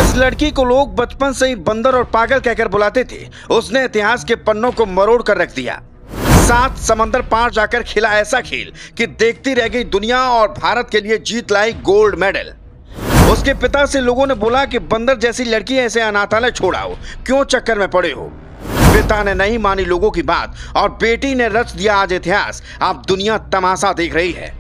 जिस लड़की को लोग बचपन से ही बंदर और पागल कहकर बुलाते थे, उसने इतिहास के पन्नों को मरोड़ कर रख दिया। 7 समंदर पार जाकर खेला ऐसा खेल कि देखती रह गई दुनिया और भारत के लिए जीत लाई गोल्ड मेडल। उसके पिता से लोगों ने बोला कि बंदर जैसी लड़की ऐसे अनाथालय छोड़ाओ, क्यों चक्कर में पड़े हो। पिता ने नहीं मानी लोगों की बात और बेटी ने रच दिया आज इतिहास। अब दुनिया तमाशा देख रही है।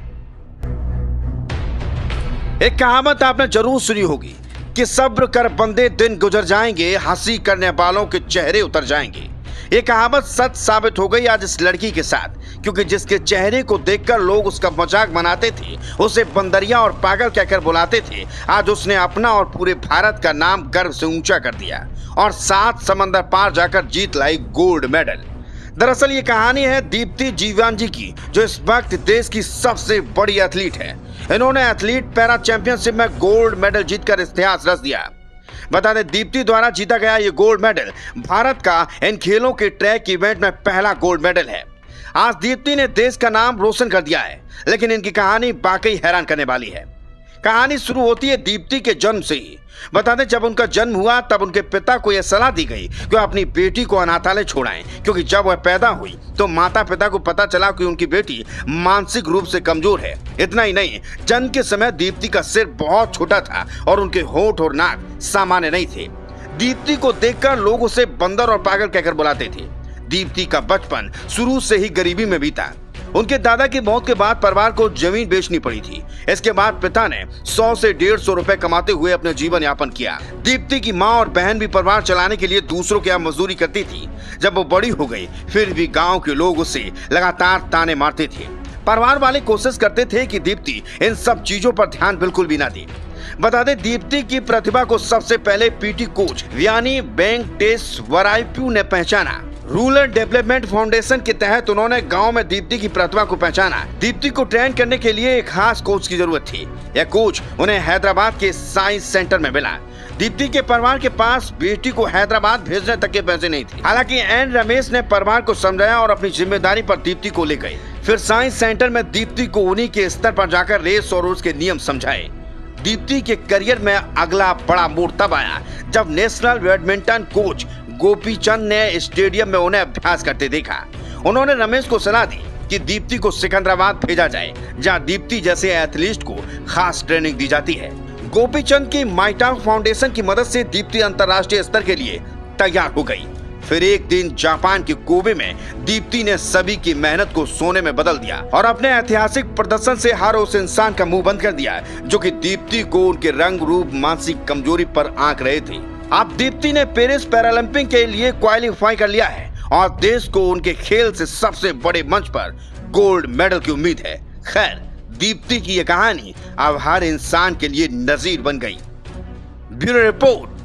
एक कहावत आपने जरूर सुनी होगी कि सब्र कर बंदे, दिन गुजर जाएंगे, हंसी करने वालों के चेहरे उतर जाएंगे। ये कहावत सच साबित हो गई आज इस लड़की के साथ, क्योंकि जिसके चेहरे को देखकर लोग उसका मजाक बनाते थे, उसे बंदरिया और पागल कहकर बुलाते थे, आज उसने अपना और पूरे भारत का नाम गर्व से ऊंचा कर दिया और 7 समंदर पार जाकर जीत लाई गोल्ड मेडल। दरअसल ये कहानी है दीप्ति जीवांजी की, जो इस वक्त देश की सबसे बड़ी एथलीट है। इन्होंने एथलीट पैरा चैंपियनशिप में गोल्ड मेडल जीतकर इतिहास रच दिया। बता दें, दीप्ति द्वारा जीता गया ये गोल्ड मेडल भारत का इन खेलों के ट्रैक इवेंट में पहला गोल्ड मेडल है। आज दीप्ति ने देश का नाम रोशन कर दिया है, लेकिन इनकी कहानी वाकई हैरान करने वाली है। कहानी शुरू होती है दीप्ति के जन्म से ही। बता दें, जब उनका जन्म हुआ तब उनके पिता को यह सलाह दी गई कि वह अपनी बेटी को अनाथालय छोड़ाएं, क्योंकि जब वह पैदा हुई तो माता पिता को पता चला कि उनकी बेटी मानसिक रूप से कमजोर है। इतना ही नहीं, जन्म के समय दीप्ति का सिर बहुत छोटा था और उनके होंठ और नाक सामान्य नहीं थे। दीप्ति को देखकर लोग उसे बंदर और पागल कहकर बुलाते थे। दीप्ति का बचपन शुरू से ही गरीबी में बीता। उनके दादा की मौत के बाद परिवार को जमीन बेचनी पड़ी थी। इसके बाद पिता ने 100 से 150 रुपए कमाते हुए अपने जीवन यापन किया। दीप्ति की माँ और बहन भी परिवार चलाने के लिए दूसरों के यहाँ मजदूरी करती थी। जब वो बड़ी हो गई, फिर भी गांव के लोग उसे लगातार ताने मारते थे। परिवार वाले कोशिश करते थे कि दीप्ति इन सब चीजों पर ध्यान बिल्कुल भी ना दे। बता दें, दीप्ति की प्रतिभा को सबसे पहले पीटी कोच यानी वेंकटेश वराइपू ने पहचाना। रूरल डेवलपमेंट फाउंडेशन के तहत उन्होंने गांव में दीप्ति की प्रतिभा को पहचाना। दीप्ति को ट्रेन करने के लिए एक खास कोच की जरूरत थी। यह कोच उन्हें हैदराबाद के साइंस सेंटर में मिला। दीप्ति के परिवार के पास बेटी को हैदराबाद भेजने तक के पैसे नहीं थे। हालांकि एन रमेश ने परिवार को समझाया और अपनी जिम्मेदारी पर दीप्ति को ले गए। फिर साइंस सेंटर में दीप्ति को उन्हीं के स्तर पर जाकर रेस और उसके नियम समझाए। दीप्ति के करियर में अगला बड़ा मोड़ तब आया जब national badminton coach Gopi Chand ने स्टेडियम में उन्हें अभ्यास करते देखा। उन्होंने रमेश को सलाह दी कि दीप्ति को सिकंदराबाद भेजा जाए, जहां दीप्ति जैसे एथलीट को खास ट्रेनिंग दी जाती है। गोपी चंद की माइटांग फाउंडेशन की मदद से दीप्ति अंतर्राष्ट्रीय स्तर के लिए तैयार हो गई। फिर एक दिन जापान के कोबे में दीप्ति ने सभी की मेहनत को सोने में बदल दिया और अपने ऐतिहासिक प्रदर्शन से हर उस इंसान का मुंह बंद कर दिया जो कि दीप्ति को उनके रंग रूप मानसिक कमजोरी पर आंक रहे थे। अब दीप्ति ने पेरिस पैरालंपिक के लिए क्वालिफाई कर लिया है और देश को उनके खेल से सबसे बड़े मंच पर गोल्ड मेडल की उम्मीद है। खैर, दीप्ति की यह कहानी अब हर इंसान के लिए नजीर बन गई। Bureau report.